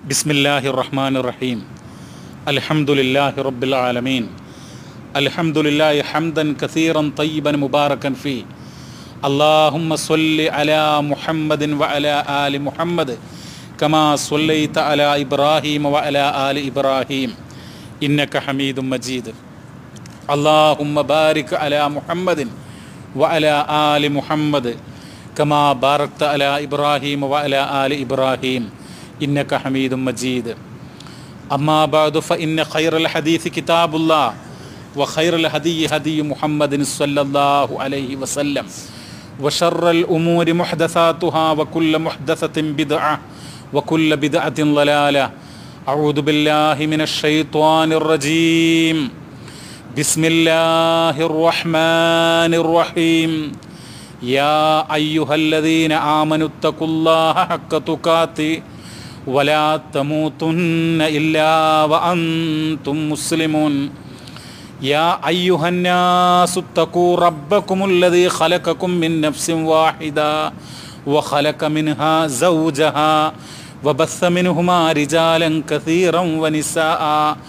ബിസ്മില്ലാഹിർ റഹ്മാനിർ റഹീം. അൽഹംദുലില്ലാഹി റബ്ബിൽ ആലമീൻ. അൽഹംദുലില്ലാഹി ഹംദൻ കസീറൻ തയ്യിബൻ മുബാറകൻ ഫീ. അല്ലാഹുമ്മ സ്വല്ലി അലാ മുഹമ്മദിൻ വഅലാ ആലി മുഹമ്മദ് കമാ സ്വല്ലൈത അലാ ഇബ്രാഹീം വഅലാ ആലി ഇബ്രാഹീം ഇന്നക ഹമീദും മജീദ്. അല്ലാഹുമ്മ ബാരിക് അലാ മുഹമ്മദിൻ വഅലാ ആലി മുഹമ്മദ് കമാ ബാറക്ത അലാ ഇബ്രാഹീം വഅലാ ആലി ഇബ്രാഹീം ഇന്നക ഹമീദും മജീദ്. അമ്മാ ബഅദു ഫഇന്ന ഖൈറൽ ഹദീസ് കിതാബുല്ലാഹ് വഖൈറൽ ഹദീ ഹദീ മുഹമ്മദിൻ സ്വല്ലല്ലാഹു അലൈഹി വസല്ലം വശർറൽ ഉമൂരി മുഹ്ദസാതുഹാ വകുല്ലു മുഹ്ദസത്തിൻ ബിദ്അ വകുല്ലു ബിദ്അത്തിൻ ളലാല. അഊദു ബില്ലാഹി മിനശ് ശൈത്വാനിർ റജീം. ബിസ്മില്ലാഹിർ റഹ്മാനിർ റഹീം. യാ അയ്യുഹല്ലദീന ആമനുത്തഖുല്ലാഹ ഹഖ്ക തുഖാതി വലാ തമൂതുന്ന ഇല്ലാ വഅൻതും മുസ്ലിമൂൻ. യാ അയ്യുഹന്നാസു തഖൂ റബ്ബകുമുല്ലദീ ഖലഖകും മിൻ നഫ്സിൻ വാഹിദ വഖലഖ മിൻഹാ സൗജഹാ വബസ്സ മിൻഹുമാ റിജാലൻ കസീറൻ വനിസാഅ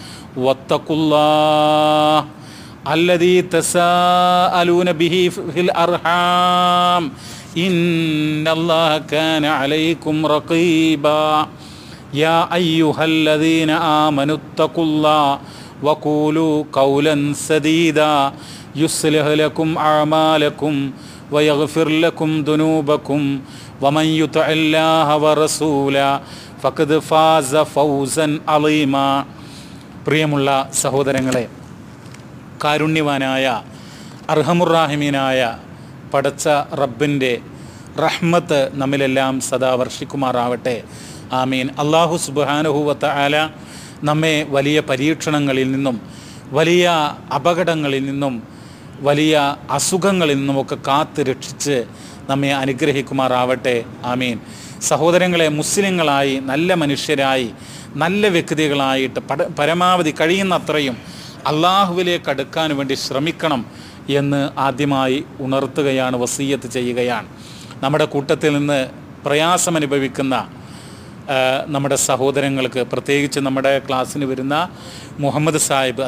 വത്തഖുല്ലാഹ അല്ലദീ തസാഅലൂന ബിഹി ഫിൽ അർഹാം ഇന്നല്ലാഹ കാന അലൈക്കും റഖീബാ. യാ അയ്യുഹല്ലദീന ആമനുത്തഖുല്ലാഹ വഖൂലൂ ഖൗലൻ സദീദാ യുസ്ലിഹ് ലക്കും അഅമാലക്കും വയഗ്ഫിർ ലക്കും ദുനൂബക്കും വമൻ യുതിഇല്ലാഹ വറസൂലഹു ഫഖദ് ഫാസ ഫൗസൻ അളീമാ. പ്രിയമുള്ള സഹോദരങ്ങളെ, കാരുണ്യവാനായ അർഹമുറാഹിമീനായ പടച്ച റബ്ബിൻ്റെ റഹ്മത്ത് നമ്മിലെല്ലാം സദാ വർഷിക്കുമാറാവട്ടെ. ആമീൻ. അല്ലാഹു സുബ്ഹാനഹു വ തആല നമ്മെ വലിയ പരീക്ഷണങ്ങളിൽ നിന്നും വലിയ അപകടങ്ങളിൽ നിന്നും വലിയ അസുഖങ്ങളിൽ നിന്നുമൊക്കെ കാത്ത് രക്ഷിച്ച് നമ്മെ അനുഗ്രഹിക്കുമാറാവട്ടെ. ആമീൻ. സഹോദരങ്ങളെ, മുസ്ലിങ്ങളായി നല്ല മനുഷ്യരായി നല്ല വ്യക്തികളായിട്ട് പരമാവധി കഴിയുന്നത്രയും അള്ളാഹുവിലേക്ക് അടുക്കാൻ വേണ്ടി ശ്രമിക്കണം എന്ന് ആദ്യമായി ഉണർത്തുകയാണ്, വസീയത്ത് ചെയ്യുകയാണ്. നമ്മുടെ കൂട്ടത്തിൽ നിന്ന് പ്രയാസമനുഭവിക്കുന്ന നമ്മുടെ സഹോദരങ്ങൾക്ക്, പ്രത്യേകിച്ച് നമ്മുടെ ക്ലാസ്സിന് വരുന്ന മുഹമ്മദ് സാഹിബ്,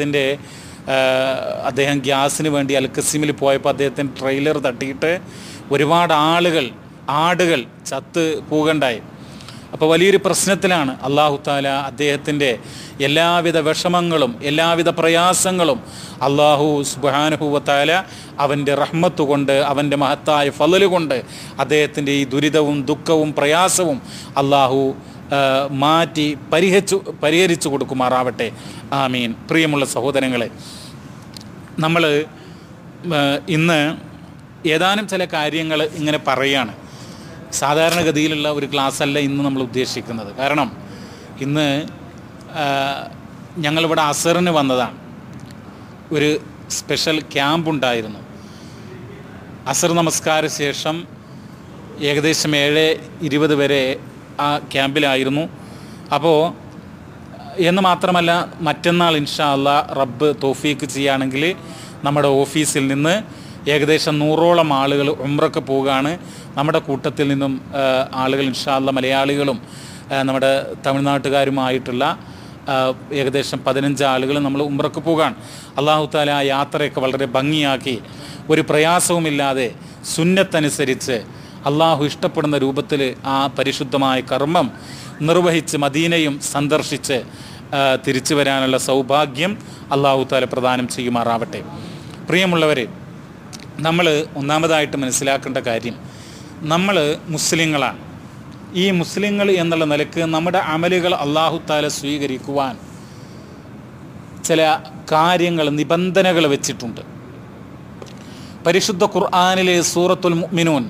അദ്ദേഹം ഗ്യാസിന് വേണ്ടി അൽക്കസീമിൽ പോയപ്പോൾ അദ്ദേഹത്തിൻ്റെ ട്രെയിലർ തട്ടിയിട്ട് ഒരുപാട് ആടുകൾ ചത്ത് പോകണ്ടായി. അപ്പോൾ വലിയൊരു പ്രശ്നത്തിലാണ്. അല്ലാഹു തആല അദ്ദേഹത്തിൻ്റെ എല്ലാവിധ വിഷമങ്ങളും എല്ലാവിധ പ്രയാസങ്ങളും അല്ലാഹു സുബ്ഹാനഹു വ തആല അവൻ്റെ റഹ്മത്ത് കൊണ്ട് അവൻ്റെ മഹത്തായ ഫളല് കൊണ്ട് അദ്ദേഹത്തിൻ്റെ ഈ ദുരിതവും ദുഃഖവും പ്രയാസവും അല്ലാഹു മാറ്റി പരിഹരിച്ചു കൊടുക്കുമാറാവട്ടെ. ആമീൻ. പ്രിയമുള്ള സഹോദരങ്ങളെ, നമ്മൾ ഇന്ന് ഏതാനും ചില കാര്യങ്ങൾ ഇങ്ങനെ പറയുകയാണ്. സാധാരണഗതിയിലുള്ള ഒരു ക്ലാസ്സല്ല ഇന്ന് നമ്മൾ ഉദ്ദേശിക്കുന്നത്. കാരണം ഇന്ന് ഞങ്ങളിവിടെ അസറിന് വന്നതാണ്. ഒരു സ്പെഷ്യൽ ക്യാമ്പ് ഉണ്ടായിരുന്നു. അസർ നമസ്കാര ശേഷം ഏകദേശം 7:20 വരെ ആ ക്യാമ്പിലായിരുന്നു. അപ്പോൾ എന്ന് മാത്രമല്ല, മറ്റന്നാൾ ഇൻഷാ അല്ലാഹ് റബ്ബ് തൗഫീക്ക് ചെയ്യുകയാണെങ്കിൽ നമ്മുടെ ഓഫീസിൽ നിന്ന് ഏകദേശം 100ഓളം ആളുകൾ ഉംറയ്ക്ക് പോവുകയാണ്. നമ്മുടെ കൂട്ടത്തിൽ നിന്നും ആളുകൾ ഇൻഷാ അല്ലാഹ് മലയാളികളും നമ്മുടെ തമിഴ്നാട്ടുകാരുമായിട്ടുള്ള ഏകദേശം 15 ആളുകൾ നമ്മൾ ഉംറയ്ക്ക് പോവുകയാണ്. അല്ലാഹു തആല ആ യാത്രയൊക്കെ വളരെ ഭംഗിയാക്കി ഒരു പ്രയാസവുമില്ലാതെ സുന്നത്തനുസരിച്ച് അല്ലാഹു ഇഷ്ടപ്പെടുന്ന രൂപത്തിൽ ആ പരിശുദ്ധമായ കർമ്മം നിർവഹിച്ച് മദീനയും സന്ദർശിച്ച് തിരിച്ചു വരാനുള്ള സൗഭാഗ്യം അല്ലാഹു തആല പ്രദാനം ചെയ്യുമാറാവട്ടെ. പ്രിയമുള്ളവരെ, നമ്മൾ ഒന്നാമതായിട്ട് മനസ്സിലാക്കേണ്ട കാര്യം, നമ്മൾ മുസ്ലിങ്ങളാണ്. ഈ മുസ്ലിങ്ങൾ എന്നുള്ള നിലക്ക് നമ്മുടെ അമലുകൾ അല്ലാഹു തആല സ്വീകരിക്കുവാൻ ചില കാര്യങ്ങൾ, നിബന്ധനകൾ വെച്ചിട്ടുണ്ട്. പരിശുദ്ധ ഖുർആനിലെ സൂറത്തുൽ മുഅ്മിനൂൻ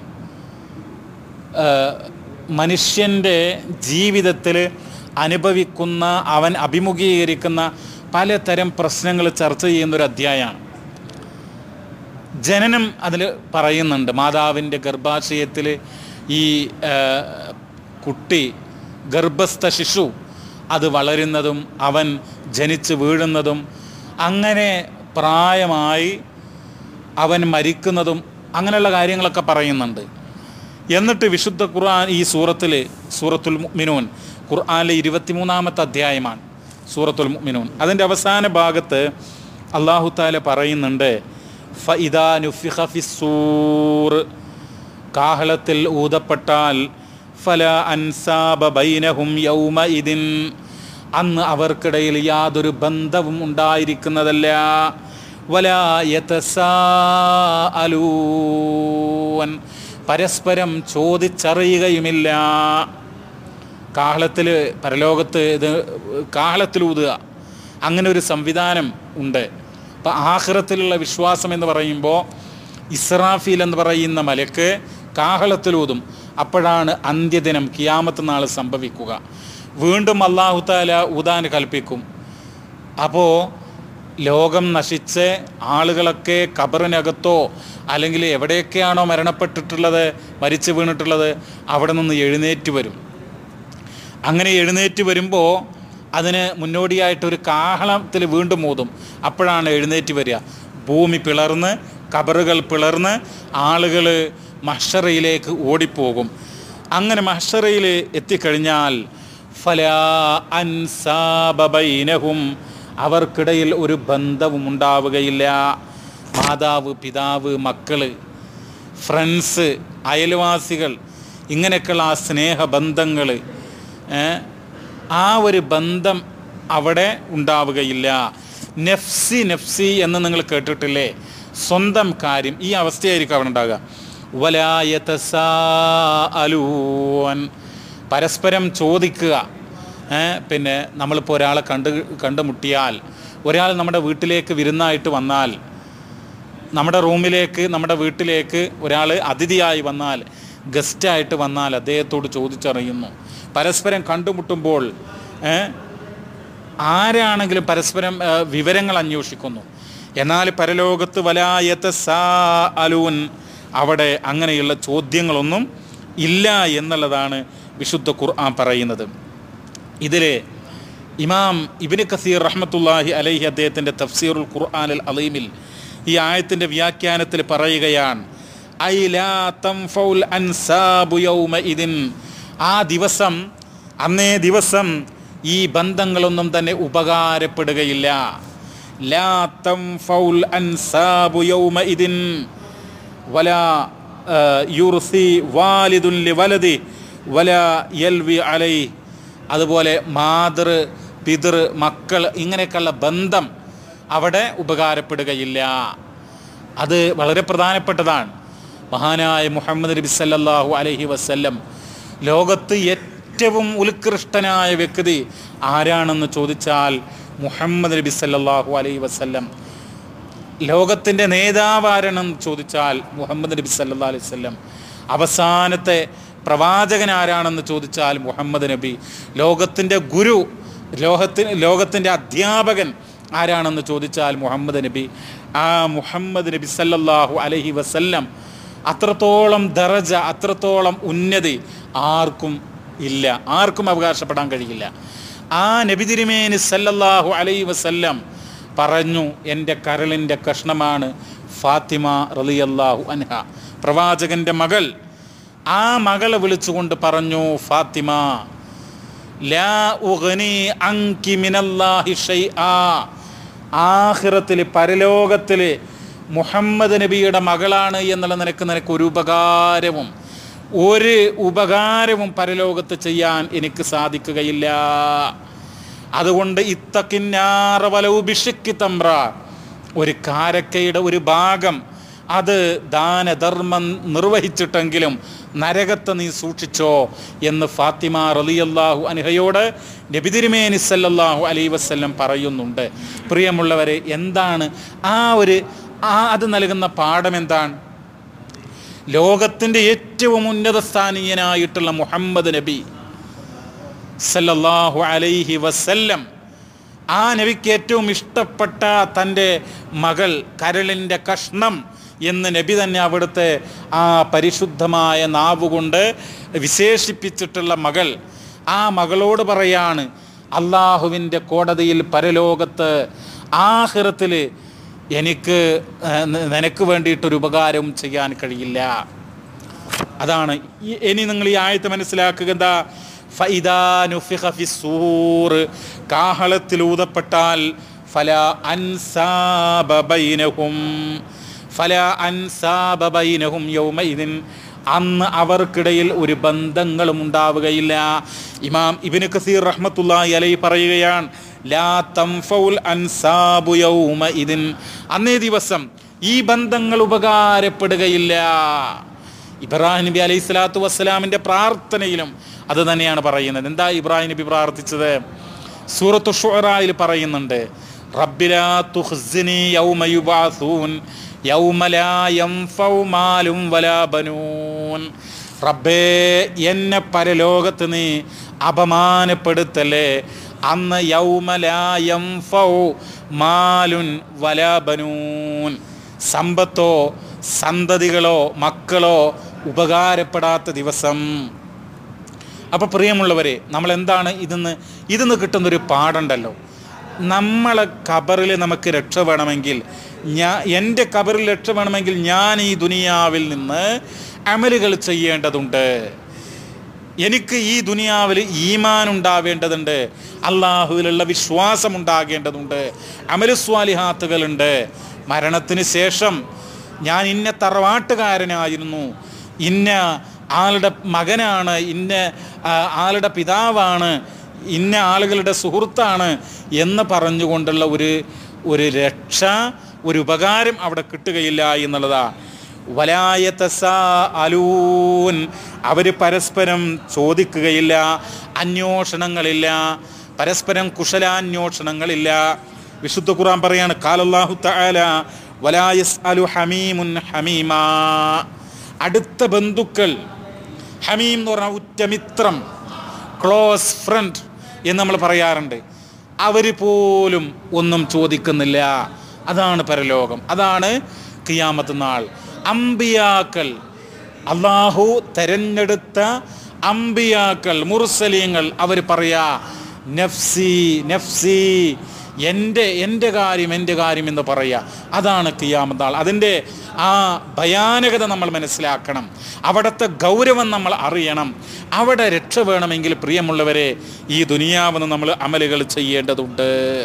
മനുഷ്യൻ്റെ ജീവിതത്തിൽ അനുഭവിക്കുന്ന, അവൻ അഭിമുഖീകരിക്കുന്ന പലതരം പ്രശ്നങ്ങൾ ചർച്ച ചെയ്യുന്നൊരു അധ്യായമാണ്. ജനനം അതിൽ പറയുന്നുണ്ട്. മാതാവിൻ്റെ ഗർഭാശയത്തിൽ ഈ കുട്ടി, ഗർഭസ്ഥ ശിശു അത് വളരുന്നതും അവൻ ജനിച്ച് വീഴുന്നതും അങ്ങനെ പ്രായമായി അവൻ മരിക്കുന്നതും അങ്ങനെയുള്ള കാര്യങ്ങളൊക്കെ പറയുന്നുണ്ട്. എന്നിട്ട് വിശുദ്ധ ഖുർആൻ ഈ സൂറത്തുൽ മുഅ്മിനൂൻ ഖുർആനിലെ 23-ാമത്തെ അധ്യായമാണ് സൂറത്തുൽ മുഅ്മിനൂൻ. അതിൻ്റെ അവസാന ഭാഗത്ത് അല്ലാഹു തആല പറയുന്നുണ്ട്, ഫഇദാ നുഫിഖ ഫിസ്സൂർ, കാഹളത്തിൽ ഊതപ്പെട്ടാൽ ഫലാ അൻസാബ ബൈനഹും യൗമഇദിൻ, അന്ന് അവർക്കിടയിൽ യാതൊരു ബന്ധവും ഉണ്ടായിരിക്കുന്നതല്ല. വലാ യതസാഅലൂൻ, പരസ്പരം ചോദിച്ചറിയുകയുമില്ല. കാഹളത്തിൽ പരലോകത്ത് ഇത് കാഹളത്തിൽ ഊതുക, അങ്ങനെ ഒരു സംവിധാനം ഉണ്ട്. അപ്പം ആഖിറത്തിലുള്ള വിശ്വാസം എന്ന് പറയുമ്പോൾ ഇസ്രാഫീൽ എന്ന് പറയുന്ന മലക്ക് കാഹളത്തിലൂതും. അപ്പോഴാണ് അന്ത്യദിനം ഖിയാമത്ത് നാൾ സംഭവിക്കുക. വീണ്ടും അല്ലാഹു തആല ഊതാൻ കൽപ്പിക്കും. അപ്പോൾ ലോകം നശിച്ച് ആളുകളൊക്കെ ഖബറിനകത്തോ അല്ലെങ്കിൽ എവിടെയൊക്കെയാണോ മരണപ്പെട്ടിട്ടുള്ളത്, മരിച്ചു വീണിട്ടുള്ളത്, അവിടെ നിന്ന് എഴുന്നേറ്റ് വരും. അങ്ങനെ എഴുന്നേറ്റ് വരുമ്പോൾ അതിന് മുന്നോടിയായിട്ടൊരു കാഹളത്തിൽ വീണ്ടും ഊതും. അപ്പോഴാണ് എഴുന്നേറ്റ് വരിക. ഭൂമി പിളർന്ന് ഖബറുകൾ പിളർന്ന് ആളുകൾ മഹ്ശറയിലേക്ക് ഓടിപ്പോകും. അങ്ങനെ മഹ്ശറയിൽ എത്തിക്കഴിഞ്ഞാൽ ഫലാ അൻസാബ ബൈനഹും, അവർക്കിടയിൽ ഒരു ബന്ധവും ഉണ്ടാവുകയില്ല. മാതാവ്, പിതാവ്, മക്കൾ, ഫ്രണ്ട്സ്, അയൽവാസികൾ, ഇങ്ങനെയൊക്കെയുള്ള ആ സ്നേഹബന്ധങ്ങൾ, ആ ഒരു ബന്ധം അവിടെ ഉണ്ടാവുകയില്ല. നഫ്സി നഫ്സി എന്ന് നിങ്ങൾ കേട്ടിട്ടില്ലേ? സ്വന്തം കാര്യം, ഈ അവസ്ഥയായിരിക്കും അവിടെ ഉണ്ടാകുക. വലാ യതസാഅലൂൻ, പരസ്പരം ചോദിക്കുക. പിന്നെ നമ്മളിപ്പോൾ ഒരാളെ കണ്ടുമുട്ടിയാൽ, ഒരാൾ നമ്മുടെ വീട്ടിലേക്ക് വിരുന്നായിട്ട് വന്നാൽ, നമ്മുടെ റൂമിലേക്ക്, നമ്മുടെ വീട്ടിലേക്ക് ഒരാൾ അതിഥിയായി വന്നാൽ, ഗസ്റ്റായിട്ട് വന്നാൽ അദ്ദേഹത്തോട് ചോദിച്ചറിയുന്നു. പരസ്പരം കണ്ടുമുട്ടുമ്പോൾ ആരാണെങ്കിലും പരസ്പരം വിവരങ്ങൾ അന്വേഷിക്കുന്നു. എന്നാൽ പരലോകത്ത് വലാ യതസാഅലൂൻ, അവിടെ അങ്ങനെയുള്ള ചോദ്യങ്ങളൊന്നും ഇല്ല എന്നുള്ളതാണ് വിശുദ്ധ ഖുർആൻ പറയുന്നത്. ഇതിൽ ഇമാം ഇബ്നു കസീർ റഹ്മത്തുള്ളാഹി അലൈഹി അദ്ദേഹത്തിൻ്റെ തഫ്സീറുൽ ഖുർആനിൽ അലീമിൽ ഈ ആയത്തിൻ്റെ വ്യാഖ്യാനത്തിൽ പറയുകയാണ്, ഐ ലാ തൻഫഉൽ അൻസാബു യൗമഇദിൻ, ആ ദിവസം, അന്നേ ദിവസം ഈ ബന്ധങ്ങളൊന്നും തന്നെ ഉപകാരപ്പെടുകയില്ല. ലാ തൻഫഉൽ അൻസാബു യൗമഇദിൻ വലാ യുർസി വാലിദുൻ ലിവലദി വലാ യൽവി അലൈഹി, അതുപോലെ മാതൃ പിതൃ മക്കൾ ഇങ്ങനെയൊക്കെയുള്ള ബന്ധം അവിടെ ഉപകാരപ്പെടുകയില്ല. അത് വളരെ പ്രധാനപ്പെട്ടതാണ്. മഹാനായ മുഹമ്മദ് നബി സല്ലല്ലാഹു അലൈഹി വസല്ലം, ലോകത്ത് ഏറ്റവും ഉത്കൃഷ്ടനായ വ്യക്തി ആരാണെന്ന് ചോദിച്ചാൽ മുഹമ്മദ് നബി സല്ലല്ലാഹു അലൈഹി വസല്ലം. ലോകത്തിൻ്റെ നേതാവ് ആരാണെന്ന് ചോദിച്ചാൽ മുഹമ്മദ് നബി സല്ലല്ലാഹു അലൈഹി വസല്ലം. അവസാനത്തെ പ്രവാചകൻ ആരാണെന്ന് ചോദിച്ചാൽ മുഹമ്മദ് നബി. ലോകത്തിൻ്റെ ഗുരു, ലോകത്തിൻ്റെ അധ്യാപകൻ ആരാണെന്ന് ചോദിച്ചാൽ മുഹമ്മദ് നബി. ആ മുഹമ്മദ് നബി സല്ലല്ലാഹു അലൈഹി വസല്ലം അത്രത്തോളം ദറജ, അത്രത്തോളം ഉന്നതി ആർക്കും ഇല്ല, ആർക്കും അവകാശപ്പെടാൻ കഴിയില്ല. ആ നബി തിരുമേനി സല്ലല്ലാഹു അലൈഹി വസല്ലം പറഞ്ഞു, എൻ്റെ കരളിൻ്റെ കഷ്ണമാണ് ഫാത്തിമ റളിയല്ലാഹു അൻഹ, പ്രവാചകൻ്റെ മകൾ. ആ മകളെ വിളിച്ചുകൊണ്ട് പറഞ്ഞു, ഫാത്തിമ ലാ ഉഗ്നി അൻകി മിനല്ലാഹി ഷൈആ, ആഖിറത്തിൽ പരലോകത്തിൽ മുഹമ്മദ് നബിയുടെ മകളാണ് എന്നുള്ള നിനക്ക് ഒരു ഉപകാരവും പരലോകത്ത് ചെയ്യാൻ എനിക്ക് സാധിക്കുകയില്ല. അതുകൊണ്ട് ഇത്തക്കിന്നാറ വലൗ ബിശിക്കി തംറ, ഒരു കാരക്കയുടെ ഒരു ഭാഗം അത് ദാനധർമ്മം നിർവഹിച്ചിട്ടെങ്കിലും നരകത്തെ നീ സൂക്ഷിച്ചോ എന്ന് ഫാത്തിമ റളിയല്ലാഹു അൻഹയോട് നബി തിരുമേനി സല്ലല്ലാഹു അലൈഹി വസല്ലം പറയുന്നുണ്ട്. പ്രിയമുള്ളവരെ, എന്താണ് അത് നൽകുന്ന പാഠം എന്താണ്? ലോകത്തിൻ്റെ ഏറ്റവും ഉന്നതസ്ഥാനീയനായിട്ടുള്ള മുഹമ്മദ് നബി സല്ലല്ലാഹു അലൈഹി വസല്ലം, ആ നബിക്ക് ഏറ്റവും ഇഷ്ടപ്പെട്ട തൻ്റെ മകൾ, കരളിൻ്റെ കഷ്ണം എന്ന് നബി തന്നെ അവിടുത്തെ ആ പരിശുദ്ധമായ നാവുകൊണ്ട് വിശേഷിപ്പിച്ചിട്ടുള്ള മകൾ, ആ മകളോട് പറയാണ്, അള്ളാഹുവിൻ്റെ കോടതിയിൽ പരലോകത്ത് ആഖിറത്തിൽ നിനക്ക് വേണ്ടിയിട്ടൊരു ഉപകാരവും ചെയ്യാൻ കഴിയില്ല. അതാണ്. ഇനി നിങ്ങൾ ഈ ആയത്ത് മനസ്സിലാക്കുക. എന്താ? ഫഇദാ നുഫിഖ ഫിസ്സൂർ, കാഹളത്തിൽ ഊതപ്പെട്ടാൽ ഫലാ അൻസാബ ബൈനഹും യൗമഇദിൻ, അന്ന് അവർക്കിടയിൽ ഒരു ബന്ധങ്ങളും ഉണ്ടാവുകയില്ല. ഇമാം ഇബ്നു കസീർ റഹ്മത്തുള്ളാഹി അലൈഹി പറയുകയാണ്, ലാ തൻഫഉൽ അൻസാബു യൗമഇദിൻ, അന്നേ ദിവസം ഈ ബന്ധങ്ങൾ ഉപകാരപ്പെടുകയില്ല. ഇബ്രാഹിം നബി അലൈഹി സ്വലാത്തു വസ്സലാമിൻ്റെ പ്രാർത്ഥനയിലും അത് തന്നെയാണ് പറയുന്നത്. എന്താ ഇബ്രാഹിം നബി പ്രാർത്ഥിച്ചത്? സൂറത്തു ശുഅറായിൽ പറയുന്നുണ്ട്, റബ്ബിലാ തുഖ്സിനി യൗമ യുബഅസൂൻ യൗമ ലാ യൻഫഉ മാലും വലാ ബനൂൻ. റബ്ബേ, എന്നെ പരലോകത്ത് നീ അപമാനപ്പെടുത്തല്ലേ, അന്ന് യൗമ ലാ യൻഫഉ മാലുൻ വലാ ബനൂൻ, സമ്പത്തോ സന്തതികളോ മക്കളോ ഉപകാരപ്പെടാത്ത ദിവസം. അപ്പോൾ പ്രിയമുള്ളവരെ, നമ്മൾ എന്താണ് ഇതിന്ന് കിട്ടുന്നൊരു പാടുണ്ടല്ലോ. നമ്മളെ ഖബറിൽ നമുക്ക് രക്ഷ വേണമെങ്കിൽ, എൻ്റെ ഖബറിൽ രക്ഷ വേണമെങ്കിൽ ഞാൻ ഈ ദുനിയാവിൽ നിന്ന് അമലുകൾ ചെയ്യേണ്ടതുണ്ട്. എനിക്ക് ഈ ദുനിയാവിൽ ഈമാൻ ഉണ്ടാവേണ്ടതുണ്ട്, അള്ളാഹുവിലുള്ള വിശ്വാസം ഉണ്ടാകേണ്ടതുണ്ട്, അമലു സ്വാലിഹാത്തുകളുണ്ട്. മരണത്തിന് ശേഷം ഞാൻ ഇന്ന തറവാട്ടുകാരനായിരുന്നു, ഇന്ന ആളുടെ മകനാണ്, ഇന്ന ആളുടെ പിതാവാണ്, ഇന്ന ആളുകളുടെ സുഹൃത്താണ് എന്ന് പറഞ്ഞുകൊണ്ടുള്ള ഒരു രക്ഷ, ഒരു ഉപകാരം അവിടെ കിട്ടുകയില്ല എന്നുള്ളതാണ്. വലായതസാഅലൂൻ, അവർ പരസ്പരം ചോദിക്കുകയില്ല, അന്വേഷണങ്ങളില്ല, പരസ്പരം കുശലാന്വേഷണങ്ങളില്ല. വിശുദ്ധ ഖുർആൻ പറയാണ്, ഖാലല്ലാഹു തആല വലാ യസ്അലു ഹമീമുൻ ഹമീമാ, അടുത്ത ബന്ധുക്കൾ, ഹമീം എന്ന് പറഞ്ഞാൽ ഉറ്റമിത്രം, ക്ലോസ് ഫ്രണ്ട് എന്ന് നമ്മൾ പറയാറുണ്ട്, അവർ പോലും ഒന്നും ചോദിക്കുന്നില്ല. അതാണ് പരലോകം, അതാണ് ഖിയാമത്ത് നാൾ. അമ്പിയാക്കൾ, അള്ളാഹു തെരഞ്ഞെടുത്ത അമ്പിയാക്കൾ, മുർസലീങ്ങൾ, അവർ പറയാ നഫ്സി നഫ്സി, എൻ്റെ കാര്യം എന്ന് പറയുക. അതാണ് ഖിയാമത്ത് നാൾ. അതിൻ്റെ ആ ഭയാനകത നമ്മൾ മനസ്സിലാക്കണം, അവിടുത്തെ ഗൗരവം നമ്മൾ അറിയണം. അവിടെ രക്ഷ വേണമെങ്കിൽ പ്രിയമുള്ളവരെ ഈ ദുനിയാവെന്ന് നമ്മൾ അമലുകൾ ചെയ്യേണ്ടതുണ്ട്.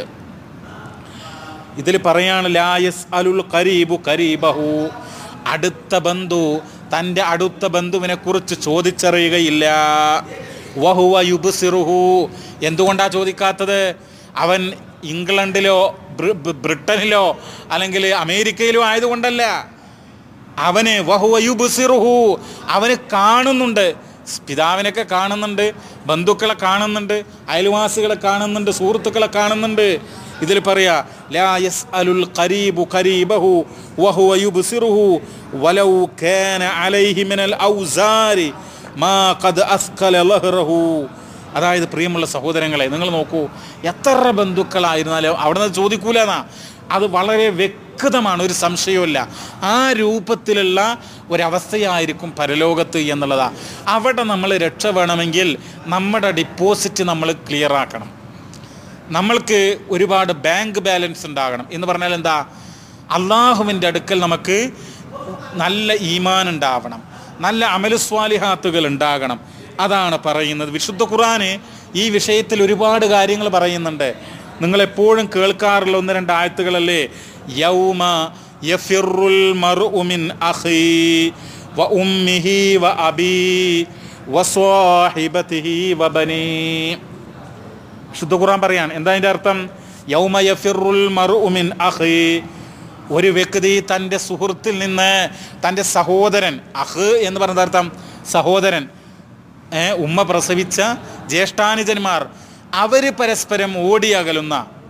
ഇതിൽ പറയാണ്, ലാ യസ്അലുൽ ഖരീബു ഖരീബഹു, അടുത്ത ബന്ധു തൻ്റെ അടുത്ത ബന്ധുവിനെ കുറിച്ച് ചോദിച്ചറിയുകയില്ല. വഹുവ യുബ്സിറുഹു, എന്തുകൊണ്ടാണ് ചോദിക്കാത്തത്? അവൻ ഇംഗ്ലണ്ടിലോ ബ്രിട്ടനിലോ അല്ലെങ്കിൽ അമേരിക്കയിലോ ആയതുകൊണ്ടല്ല. അവന് വഹുവ യുബ്സിറുഹു, അവന് കാണുന്നുണ്ട്, പിതാവിനൊക്കെ കാണുന്നുണ്ട്, ബന്ധുക്കളെ കാണുന്നുണ്ട്, അയൽവാസികളെ കാണുന്നുണ്ട്, സുഹൃത്തുക്കളെ കാണുന്നുണ്ട്. ഇതിൽ പറയാ, ലാ യസ്അലുൽ ഖരീബു ഖരീബഹു വഹുവ യുബ്സിറുഹു വലൗ കാന അലൈഹി മിനൽ ഔസാരി മാ ഖദ് അസ്ഖല ലഹ്റഹു. അതായത് പ്രിയമുള്ള സഹോദരങ്ങളെ, നിങ്ങൾ നോക്കൂ, എത്ര ബന്ധുക്കളായിരുന്നാലും അവിടെ നിന്ന് ചോദിക്കൂലെന്നാ. അത് വളരെ വ്യക്തമാണ്, ഒരു സംശയവുമില്ല. ആ രൂപത്തിലുള്ള ഒരവസ്ഥയായിരിക്കും പരലോകത്ത് എന്നുള്ളതാണ്. അവിടെ നമ്മൾ രക്ഷ വേണമെങ്കിൽ നമ്മുടെ ഡിപ്പോസിറ്റ് നമ്മൾ ക്ലിയർ ആക്കണം. നമ്മൾക്ക് ഒരുപാട് ബാങ്ക് ബാലൻസ് ഉണ്ടാകണം. എന്ന് പറഞ്ഞാൽ എന്താ? അള്ളാഹുവിൻ്റെ അടുക്കൽ നമുക്ക് നല്ല ഈമാൻ ഉണ്ടാവണം, നല്ല അമലുസ്വാലിഹാത്തുകൾ ഉണ്ടാകണം. അതാണ് പറയുന്നത്. വിശുദ്ധ ഖുർആന് ഈ വിഷയത്തിൽ ഒരുപാട് കാര്യങ്ങൾ പറയുന്നുണ്ട്. നിങ്ങളെപ്പോഴും കേൾക്കാറുള്ള 1-2 ആയത്തുകളല്ലേ, യൗമ യഫിറുൽ മർഉ മിൻ അഖീ വ ഉമ്മിഹി വ അബീ വ സ്വാഹിബതിഹി വ ബനീ. വിശുദ്ധ ഖുർആൻ പറയാണ്, എന്താ അതിൻ്റെ അർത്ഥം? യൗമ യഫിറുൽ മർഉ മിൻ അഖീ, ഒരു വ്യക്തി തൻ്റെ സുഹൃത്തിൽ നിന്ന്, തൻ്റെ സഹോദരൻ, അഖ് എന്ന് പറഞ്ഞ അർത്ഥം സഹോദരൻ, ഉമ്മ പ്രസവിച്ച ജ്യേഷ്ഠാനുജന്മാർ, അവർ പരസ്പരം ഓടിയകലുന്ന,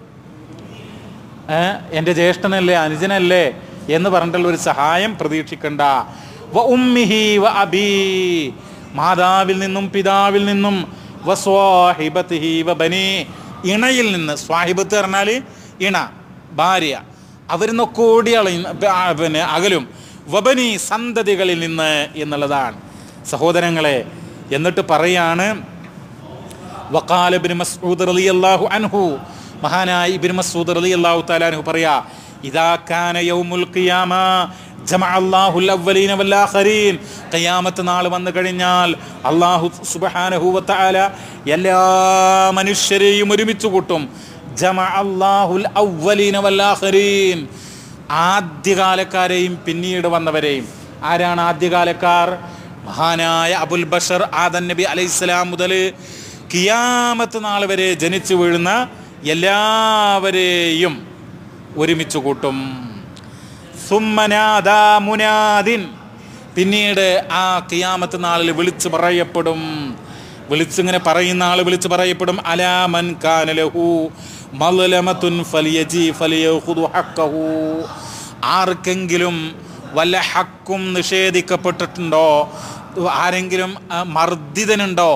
എൻ്റെ ജ്യേഷ്ഠനല്ലേ അനുജനല്ലേ എന്ന് പറഞ്ഞിട്ടുള്ള ഒരു സഹായം പ്രതീക്ഷിക്കണ്ട. വ ഉമ്മിഹി വ അബീ, മാതാവിൽ നിന്നും പിതാവിൽ നിന്നും, വ സ്വാഹിബതിഹി വ ബനീ, ഇണയിൽ നിന്ന്. സ്വാഹിബത്ത് പറഞ്ഞാൽ ഇണ, ഭാര്യ, അവരിന്നൊക്കെ അകലും. വബനി, സന്തതികളിൽ നിന്ന് എന്നുള്ളതാണ് സഹോദരങ്ങളെ. എന്നിട്ട് പറയാണ്, വഖാല ഇബ്നു മസ്ഊദ് റളിയല്ലാഹു അൻഹു, മഹാനായ ഇബ്നു മസ്ഊദ് റളിയല്ലാഹു തആല അൻഹു പറയാ, ഇദാ കാന യൗമുൽ ഖിയാമ ജമഅല്ലാഹുൽ അവ്വലീന വൽ ആഖിരീൻ. ഖിയാമത്ത് നാൾ വന്നു കഴിഞ്ഞാൽ അല്ലാഹു സുബ്ഹാനഹു വ തആല എല്ലാ മനുഷ്യരെയും ഒരുമിച്ച് കൂട്ടും. ജമഅല്ലാഹുൽ അവ്വലീന വൽ ആഖിരീൻ, ആദ്യകാലക്കാരെയും പിന്നീട് വന്നവരെയും. ആരാണ് ആദ്യകാലക്കാർ? മഹാനായ അബുൽ ബഷർ ആദം നബി അലൈഹിസ്സലാം മുതൽ ഖിയാമത്ത് നാൾ വരെ ജനിച്ചു വീഴുന്ന എല്ലാവരെയും ഒരുമിച്ച് കൂട്ടും. സുമ്മനാദാ മുനാദിൻ, പിന്നീട് ആ ഖിയാമത്ത് നാളിൽ വിളിച്ചു പറയപ്പെടും. വിളിച്ചിങ്ങനെ പറയുന്ന ആൾ വിളിച്ചു പറയപ്പെടും. അലാ മൻ കാന ലഹു മദ്ലമത്തുൻ ഫലിയജി ഫലിയഖുദു ഹഖഹു. ആർക്കെങ്കിലും വല്ല ഹക്കും നിഷേധിക്കപ്പെട്ടിട്ടുണ്ടോ, ആരെങ്കിലും മർദ്ദിതനുണ്ടോ,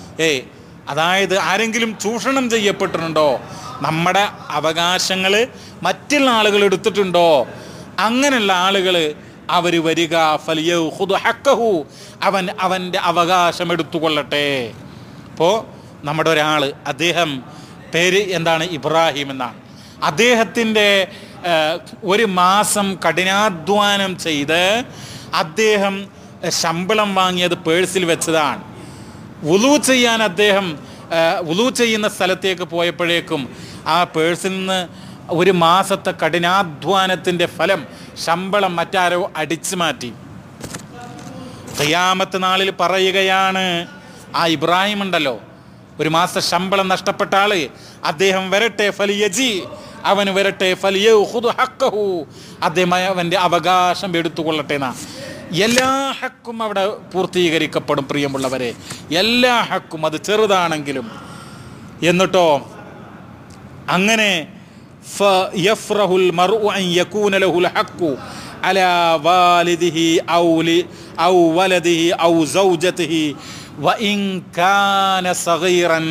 അതായത് ആരെങ്കിലും ചൂഷണം ചെയ്യപ്പെട്ടിട്ടുണ്ടോ, നമ്മുടെ അവകാശങ്ങൾ മറ്റുള്ള ആളുകൾ എടുത്തിട്ടുണ്ടോ, അങ്ങനെയുള്ള ആളുകൾ അവർ വരിക. ഫലിയഖുദു ഹഖഹു, അവൻ്റെ അവകാശം എടുത്തുകൊള്ളട്ടെ. അപ്പോൾ നമ്മുടെ ഒരാൾ, അദ്ദേഹം പേര് എന്താണ്? ഇബ്രാഹിം എന്നാണ്. അദ്ദേഹത്തിൻ്റെ ഒരു മാസം കഠിനാധ്വാനം ചെയ്ത് അദ്ദേഹം ശമ്പളം വാങ്ങിയത് പേഴ്സിൽ വെച്ചതാണ്. വുളു ചെയ്യാൻ അദ്ദേഹം വുളു ചെയ്യുന്ന സ്ഥലത്തേക്ക് പോയപ്പോഴേക്കും ആ പേഴ്സിൽ നിന്ന് ഒരു മാസത്തെ കഠിനാധ്വാനത്തിൻ്റെ ഫലം, ശമ്പളം മറ്റാരോ അടിച്ചു മാറ്റി. ഖിയാമത്ത് നാളിൽ പറയുകയാണ്, ആ ഇബ്രാഹിം ഉണ്ടല്ലോ, ഒരു മാസത്തെ ശമ്പളം നഷ്ടപ്പെട്ട ആള്, അദ്ദേഹം വരട്ടെ, ഫലിയജി, അവന് വരട്ടെ, ഫലിയഖുദു ഹഖഹു, അദ്ദേഹം അവൻ്റെ അവകാശം എടുത്തുകൊള്ളട്ടെ എന്നാ. എല്ലാ ഹക്കും അവിടെ പൂർത്തീകരിക്കപ്പെടും പ്രിയമുള്ളവരെ, എല്ലാ ഹക്കും, അത് ചെറുതാണെങ്കിലും. എന്നിട്ടോ അങ്ങനെ യഫ്റഹുൽ മർഉ അൻ യകൂന ലഹുൽ ഹഖു അലാ വാലിദിഹി ഔ വലദിഹി ഔ സൗജതിഹി വഇൻ കാന സഗീറൻ.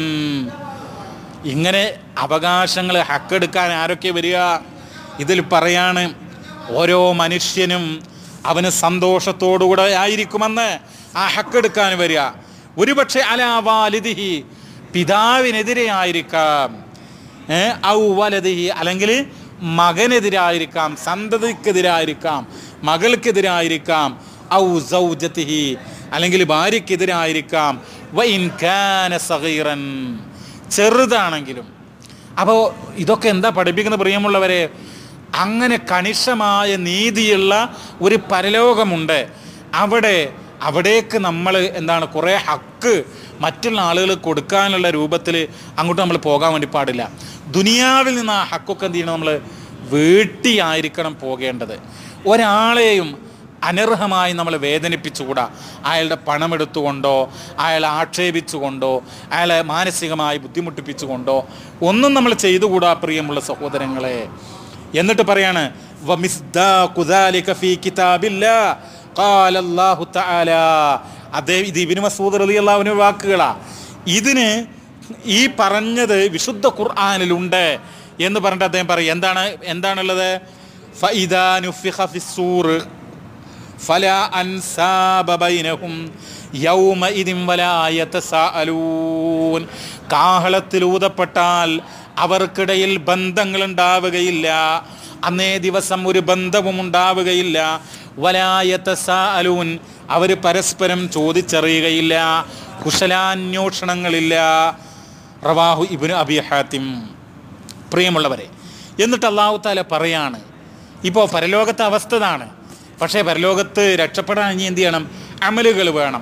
ഇങ്ങനെ അവകാശങ്ങൾ ഹക്കെടുക്കാൻ ആരൊക്കെ വരിക? ഇതിൽ പറയാണ്, ഓരോ മനുഷ്യനും അവന് സന്തോഷത്തോടുകൂടെ ആയിരിക്കുമെന്ന് ആ ഹക്കെടുക്കാൻ വരിക. ഒരുപക്ഷെ അലാ വാലിദിഹി, പിതാവിനെതിരെ ആയിരിക്കാം, ഔ വലദിഹി, അല്ലെങ്കിൽ മകനെതിരായിരിക്കാം, സന്തതിക്കെതിരായിരിക്കാം, മകൾക്കെതിരായിരിക്കാം, ഔ സൗജതിഹി, അല്ലെങ്കിൽ ഭാര്യക്കെതിരായിരിക്കാം, വഇൻ കാന സഗീറൻ, ചെറുതാണെങ്കിലും. അപ്പോൾ ഇതൊക്കെ എന്താ പഠിപ്പിക്കുന്നത് പ്രിയമുള്ളവരെ? അങ്ങനെ കണിശമായ നീതിയുള്ള ഒരു പരലോകമുണ്ട്. അവിടേക്ക് നമ്മൾ എന്താണ്, കുറേ ഹക്ക് മറ്റുള്ള ആളുകൾ കൊടുക്കാനുള്ള രൂപത്തിൽ അങ്ങോട്ട് നമ്മൾ പോകാൻ വേണ്ടി പാടില്ല. ദുനിയാവിൽ നിന്ന് ആ ഹക്കൊക്കെ എന്ത് ചെയ്യണം? നമ്മൾ വീട്ടിയായിരിക്കണം പോകേണ്ടത്. ഒരാളെയും അനർഹമായി നമ്മൾ വേദനിപ്പിച്ചുകൂടാ. അയാളുടെ പണമെടുത്തുകൊണ്ടോ, അയാളെ ആക്ഷേപിച്ചുകൊണ്ടോ, അയാളെ മാനസികമായി ബുദ്ധിമുട്ടിപ്പിച്ചുകൊണ്ടോ ഒന്നും നമ്മൾ ചെയ്തുകൂടാ പ്രിയമുള്ള സഹോദരങ്ങളെ. എന്നിട്ട് പറയാണ്, വമിസ്ദാഖു ദാലിക ഫീ കിതാബില്ലാഹ് ഖാല അല്ലാഹു തആല. അദ്ദേഹം, ഇത് ഇബ്നു മസ്ഊദ് റളിയല്ലാഹു അൻഹു വാക്കുകളാ. ഇതിന് ഈ പറഞ്ഞത് വിശുദ്ധ ഖുർആനിലുണ്ട് എന്ന് പറഞ്ഞിട്ട് അദ്ദേഹം പറയും. എന്താണുള്ളത്? ഫഇദാ നുഫിഖ ഫിസ്സൂർ ഫലാ അൻസാബ ബൈനഹും യൗമഇദിൻ വലാ യതസാഅലൂൻ. കാഹളത്തിൽ ഊതപ്പെട്ടാൽ അവർക്കിടയിൽ ബന്ധങ്ങൾ ഉണ്ടാവുകയില്ല, അന്നേ ദിവസം ഒരു ബന്ധവും ഉണ്ടാവുകയില്ല. വലാ യതസാഅലൂൻ, അവർ പരസ്പരം ചോദിച്ചറിയുകയില്ല, കുശലാന്വേഷണങ്ങളില്ല. റവാഹു ഇബ്നു അബി ഹാത്തിം. പ്രിയമുള്ളവരെ, എന്നിട്ട് അല്ലാഹു തആല പറയാണ്, ഇപ്പോൾ പരലോകത്തെ അവസ്ഥ ഇതാണ്. പക്ഷേ പരലോകത്ത് രക്ഷപ്പെടാൻ ഇനി എന്ത് ചെയ്യണം? അമലുകൾ വേണം,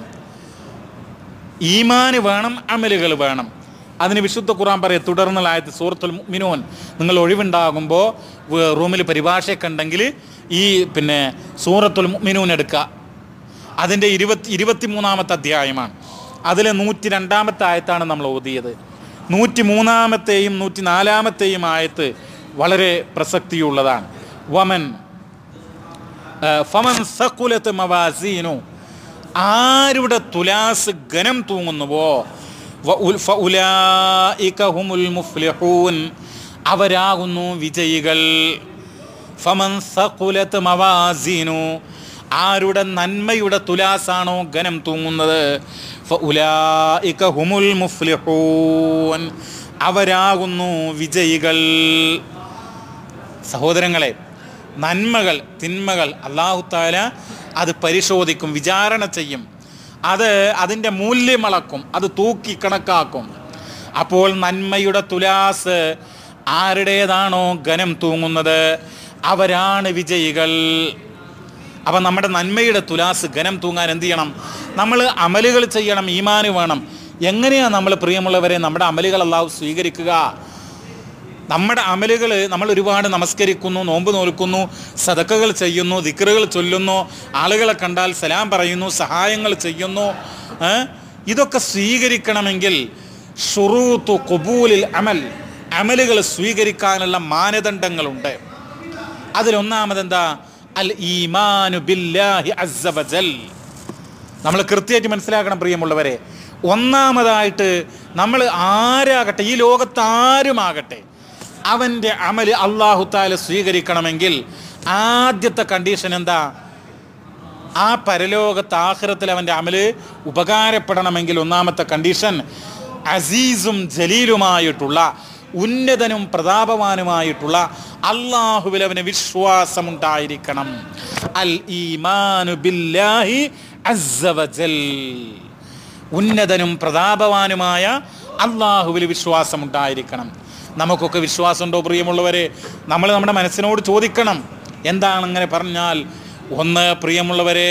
ഈമാന് വേണം, അമലുകൾ വേണം. അതിന് വിശുദ്ധ ഖുർആൻ പറയും, തുടർന്നുള്ള ആയത്ത് സൂറത്തുൽ മുഅ്മിനൂൻ. നിങ്ങൾ ഒഴിവുണ്ടാകുമ്പോൾ റൂമിൽ പരിഭാഷയൊക്കെ ഉണ്ടെങ്കിൽ ഈ സൂറത്തുൽ മുഅ്മിനൂൻ എടുക്കുക. അതിൻ്റെ 23-ാമത്തെ അധ്യായമാണ്. അതിലെ 102-ാമത്തെ ആയത്താണ് നമ്മൾ ഓതിയത്. 103-ാമത്തെയും 104-ാമത്തെയും ആയത്ത് വളരെ പ്രസക്തിയുള്ളതാണ്. ഫമൻ സഖുലത് മവാസീനു, ആരുടെ തുലാസ് ഘനം തൂങ്ങുന്നുവോ, ഫഉലൈക ഹുമുൽ മുഫ്ലിഹൂൻ, അവരാകുന്നു വിജയികൾ. ഫമൻ സഖുലത് മവാസീനു, ആരുടെ നന്മയുടെ തുലാസാണോ ഘനം തൂങ്ങുന്നത്, ഫഉലൈക ഹുമുൽ മുഫ്ലിഹൂൻ, അവരാകുന്നു വിജയികൾ. സഹോദരങ്ങളെ, നന്മകൾ തിന്മകൾ അല്ലാഹു തആല അത് പരിശോധിക്കും, വിചാരണ ചെയ്യും, അതിൻ്റെ മൂല്യം അളക്കും, അത് തൂക്കി കണക്കാക്കും. അപ്പോൾ നന്മയുടെ തുലാസ് ആരുടേതാണോ ഘനം തൂങ്ങുന്നത് അവരാണ് വിജയികൾ. അപ്പം നമ്മുടെ നന്മയുടെ തുലാസ് ഘനം തൂങ്ങാൻ എന്ത് ചെയ്യണം? നമ്മൾ അമലുകൾ ചെയ്യണം, ഈമാന് വേണം. എങ്ങനെയാണ് നമ്മൾ പ്രിയമുള്ളവരെ നമ്മുടെ അമലുകൾ അല്ലാഹു സ്വീകരിക്കുക? നമ്മുടെ അമലുകൾ, നമ്മൾ ഒരുപാട് നമസ്കരിക്കുന്നു, നോമ്പ് നോൽക്കുന്നു, സദക്കകൾ ചെയ്യുന്നു, ദിക്റുകൾ ചൊല്ലുന്നു, ആളുകളെ കണ്ടാൽ സലാം പറയുന്നു, സഹായങ്ങൾ ചെയ്യുന്നു. ഇതൊക്കെ സ്വീകരിക്കണമെങ്കിൽ ഷുറൂത്തു ഖുബൂലിൽ അമൽ, അമലുകൾ സ്വീകരിക്കാനുള്ള മാനദണ്ഡങ്ങളുണ്ട്. അതിലൊന്നാമതെന്താ? അൽ ഈമാനു ബില്ലാഹി അസ്സ വജൽ. നമ്മൾ കൃത്യമായിട്ട് മനസ്സിലാക്കണം പ്രിയമുള്ളവരെ. ഒന്നാമതായിട്ട് നമ്മൾ ആരാകട്ടെ, ഈ ലോകത്ത് ആരുമാകട്ടെ, അവൻ്റെ അമല് അല്ലാഹു തആല സ്വീകരിക്കണമെങ്കിൽ ആദ്യത്തെ കണ്ടീഷൻ എന്താ? ആ പരലോകത്ത് ആഖിറത്തിൽ അവൻ്റെ അമല് ഉപകാരപ്പെടണമെങ്കിൽ ഒന്നാമത്തെ കണ്ടീഷൻ അസീസും ജലീലുമായിട്ടുള്ള, ഉന്നതനും പ്രതാപവാനുമായിട്ടുള്ള അല്ലാഹുവിൽ അവന് വിശ്വാസമുണ്ടായിരിക്കണം. അൽ ഈമാനു ബില്ലാഹി അസ്സ വജൽ. ഉന്നതനും പ്രതാപവാനുമായ അല്ലാഹുവിൽ വിശ്വാസമുണ്ടായിരിക്കണം. നമുക്കൊക്കെ വിശ്വാസമുണ്ടോ പ്രിയമുള്ളവരെ? നമ്മൾ നമ്മുടെ മനസ്സിനോട് ചോദിക്കണം. എന്താണ് അങ്ങനെ പറഞ്ഞാൽ? ഒന്ന്, പ്രിയമുള്ളവരെ,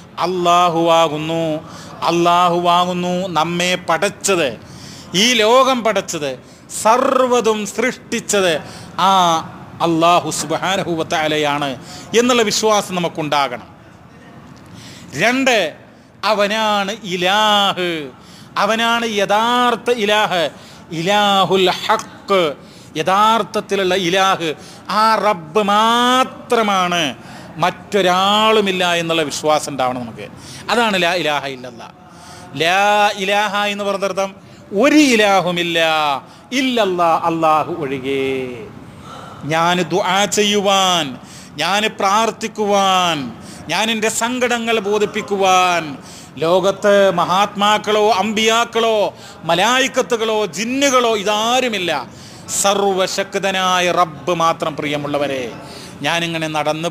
അല്ലാഹുവാകുന്നു നമ്മെ പടച്ചത്, ഈ ലോകം പടച്ചത്, സർവ്വതും സൃഷ്ടിച്ചത് ആ അല്ലാഹു സുബ്ഹാനഹു വ തആലയാണ് എന്നുള്ള വിശ്വാസം നമുക്കുണ്ടാകണം. രണ്ട്, അവനാണ് ഇലാഹ്, അവനാണ് യഥാർത്ഥ ഇലാഹ്, ഇലാഹുൽ ഹഖ്, യഥാർത്ഥത്തിലുള്ള ഇലാഹ്. ആ റബ്ബ് മാത്രമാണ്, മറ്റൊരാളുമില്ല എന്നുള്ള വിശ്വാസം ഉണ്ടാവണം നമുക്ക്. അതാണ് ലാ ഇലാഹ ഇല്ലല്ലാഹ്. ലാ ഇലാഹ എന്ന് പറഞ്ഞർത്ഥം ഒരു ഇലാഹുമില്ല ഇല്ലല്ലാഹ്, അല്ലാഹു ഒഴികെ. ഞാൻ ദുആ ചെയ്യുവാൻ, ഞാൻ പ്രാർത്ഥിക്കുവാൻ, ഞാൻ എൻ്റെ സങ്കടങ്ങൾ ബോധിപ്പിക്കുവാൻ ലോകത്ത് മഹാത്മാക്കളോ അമ്പിയാക്കളോ മലായിക്കത്തുകളോ ജിന്നുകളോ ഇതാരുമില്ല. സർവശക്തനായ റബ്ബ് മാത്രം. പ്രിയമുള്ളവരെ, ഞാനിങ്ങനെ നടന്നു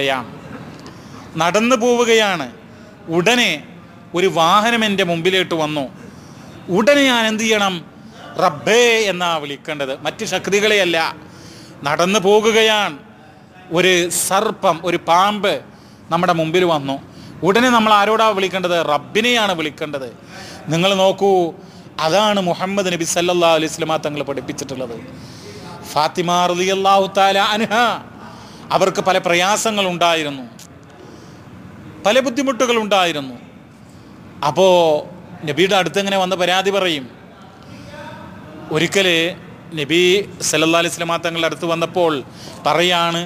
പോവുകയാണ്. ഉടനെ ഒരു വാഹനം എൻ്റെ മുമ്പിലേട്ട് വന്നു. ഉടനെ ഞാൻ എന്ത് ചെയ്യണം? റബ്ബേ എന്നാ വിളിക്കേണ്ടത്, മറ്റ് ശക്തികളെയല്ല. നടന്നു പോകുകയാണ്, ഒരു സർപ്പം, ഒരു പാമ്പ് നമ്മുടെ മുമ്പിൽ വന്നു. ഉടനെ നമ്മൾ ആരോടാ വിളിക്കേണ്ടത്? റബ്ബിനെയാണ് വിളിക്കേണ്ടത്. നിങ്ങൾ നോക്കൂ, അതാണ് മുഹമ്മദ് നബി സല്ലല്ലാഹു അലൈഹി വസല്ലം തങ്ങൾ പഠിപ്പിച്ചിട്ടുള്ളത്. ഫാത്തിമ റളിയല്ലാഹു തആല അൻഹ, അവർക്ക് പല പ്രയാസങ്ങളുണ്ടായിരുന്നു, പല ബുദ്ധിമുട്ടുകളുണ്ടായിരുന്നു. അപ്പോൾ നബിയുടെ അടുത്ത് ഇങ്ങനെ വന്ന് പരാതി പറയും. ഒരിക്കൽ നബി സല്ലല്ലാഹു അലൈഹി വസല്ലം തങ്ങളുടെ അടുത്ത് വന്നപ്പോൾ പറയാണ്,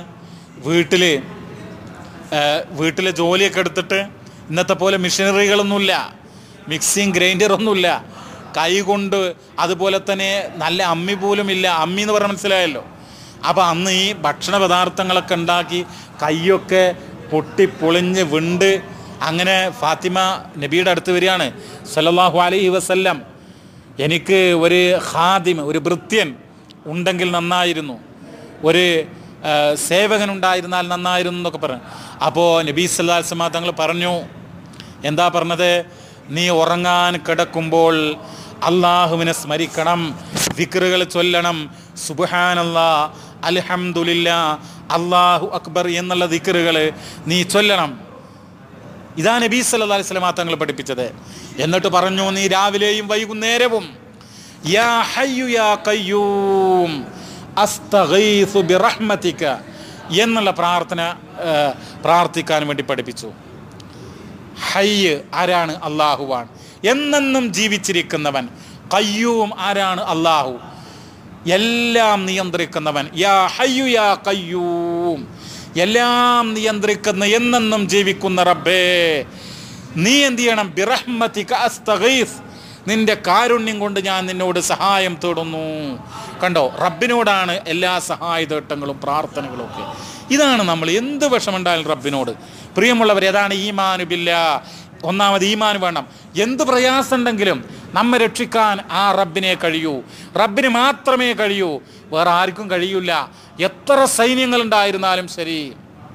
വീട്ടിലെ ജോലിയൊക്കെ എടുത്തിട്ട്, ഇന്നത്തെ പോലെ മെഷീനറികളൊന്നുമില്ല, മിക്സിങ് ഗ്രൈൻഡറൊന്നുമില്ല, കൈകൊണ്ട്, അതുപോലെ തന്നെ നല്ല അമ്മി പോലും ഇല്ല. അമ്മി എന്ന് പറഞ്ഞാൽ മനസ്സിലായല്ലോ. അപ്പോൾ അന്ന് ഈ ഭക്ഷണ പദാർത്ഥങ്ങളൊക്കെ ഉണ്ടാക്കി കൈയൊക്കെ പൊട്ടിപ്പൊളിഞ്ഞ് വിണ്ട്, അങ്ങനെ ഫാത്തിമ നബിയുടെ അടുത്ത് വരികയാണ് സല്ലല്ലാഹു അലൈഹി വസല്ലം. എനിക്ക് ഒരു ഖാദിം, ഒരു ഭൃത്യൻ ഉണ്ടെങ്കിൽ നന്നായിരുന്നു, ഒരു സേവകൻ ഉണ്ടായിരുന്നാൽ നന്നായിരുന്നു എന്നൊക്കെ പറഞ്ഞു. അപ്പോൾ നബി സല്ലല്ലാഹു അലൈഹി വസല്ലം തങ്ങൾ പറഞ്ഞു, എന്താ പറഞ്ഞത്? നീ ഉറങ്ങാൻ കിടക്കുമ്പോൾ അള്ളാഹുവിനെ സ്മരിക്കണം, ദിക്റുകൾ ചൊല്ലണം, സുബ്ഹാനല്ലാഹ്, അൽഹംദുലില്ലാഹ്, അല്ലാഹു അക്ബർ എന്നുള്ള ദിക്റുകൾ നീ ചൊല്ലണം. ഇതാ നബി സല്ലല്ലാഹു അലൈഹി വസല്ലം തങ്ങൾ പഠിപ്പിച്ചത്. എന്നിട്ട് പറഞ്ഞു, നീ രാവിലെയും വൈകുന്നേരവും യാ ഹയ്യു യാ ഖയ്യൂം അസ്തഗീസു ബിറഹ്മതിക എന്നുള്ള പ്രാർത്ഥന പ്രാർത്ഥിക്കാൻ വേണ്ടി പഠിപ്പിച്ചു. ഹയ്യ് ആരാണ്? അല്ലാഹുവാണ്, എന്നെന്നും ജീവിച്ചിരിക്കുന്നവൻ. ഖയ്യൂം ആരാണ്? അല്ലാഹു, എല്ലാം നിയന്ത്രിക്കുന്നവൻ. യാ ഹയ്യു യാ ഖയ്യൂം, എല്ലാം നിയന്ത്രിക്കുന്ന, എന്നെന്നും ജീവിക്കുന്ന റബ്ബേ, നീ എന്ത് ചെയ്യണം? ബിറഹ്മതിക അസ്തഗീസ്, നിന്റെ കാരുണ്യം കൊണ്ട് ഞാൻ നിന്നോട് സഹായം തേടുന്നു. കണ്ടോ, റബ്ബിനോടാണ് എല്ലാ സഹായ തേട്ടങ്ങളും പ്രാർത്ഥനകളും ഒക്കെ. ഇതാണ് നമ്മൾ എന്ത് വിഷമുണ്ടായാലും റബ്ബിനോട്. പ്രിയമുള്ളവർ, അതാണ് ഈമാനു ബില്ലാഹ്. ഒന്നാമത് ഈമാൻ വേണം. എന്ത് പ്രയാസം ഉണ്ടെങ്കിലും നമ്മെ രക്ഷിക്കാൻ ആ റബ്ബിനെ കഴിയൂ, റബ്ബിന് മാത്രമേ കഴിയൂ, വേറെ ആർക്കും കഴിയൂല. എത്ര സൈന്യങ്ങളുണ്ടായിരുന്നാലും ശരി.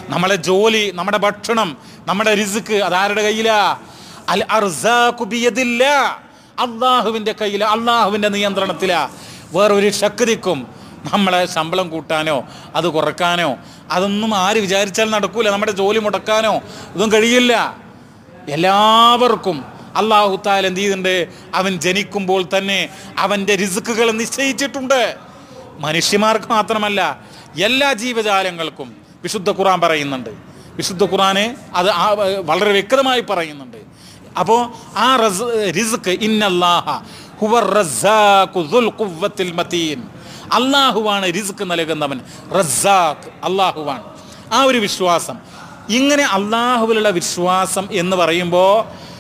നമ്മളെ ജോലി, നമ്മുടെ ഭക്ഷണം, നമ്മുടെ റിസ്ക് അതാരുടെ കയ്യിലാ? അൽ അർസാഖു ബിയദില്ലാ, അള്ളാഹുവിൻ്റെ കയ്യിലാ, അള്ളാഹുവിൻ്റെ നിയന്ത്രണത്തിലാ. വേറൊരു ശക്തിക്കും നമ്മളെ ശമ്പളം കൂട്ടാനോ അത് കുറക്കാനോ അതൊന്നും ആര് വിചാരിച്ചാൽ നടക്കൂല. നമ്മുടെ ജോലി മുടക്കാനോ ഇതൊന്നും കഴിയില്ല. എല്ലാവർക്കും അല്ലാഹു തആല എന്ത് ചെയ്തിട്ടുണ്ട്? അവൻ ജനിക്കുമ്പോൾ തന്നെ അവൻ്റെ റിസ്കുകൾ നിശ്ചയിച്ചിട്ടുണ്ട്. മനുഷ്യന്മാർക്ക് മാത്രമല്ല, എല്ലാ ജീവജാലങ്ങൾക്കും വിശുദ്ധ ഖുർആൻ പറയുന്നുണ്ട്. വിശുദ്ധ ഖുർആന് അത് വളരെ വ്യക്തമായി പറയുന്നുണ്ട്. അപ്പോൾ ആ റിസ്ക് ഇന്നല്ലാഹ ഹുവർ റസ്സാഖു ദുൽ ഖുവ്വത്തിൽ മതീൻ, അള്ളാഹുവാണ് റിസ്ക് നൽകുന്നവൻ, റസ്സാഖ് അള്ളാഹുവാണ്. ആ ഒരു വിശ്വാസം, ഇങ്ങനെ അള്ളാഹുവിലുള്ള വിശ്വാസം എന്ന് പറയുമ്പോൾ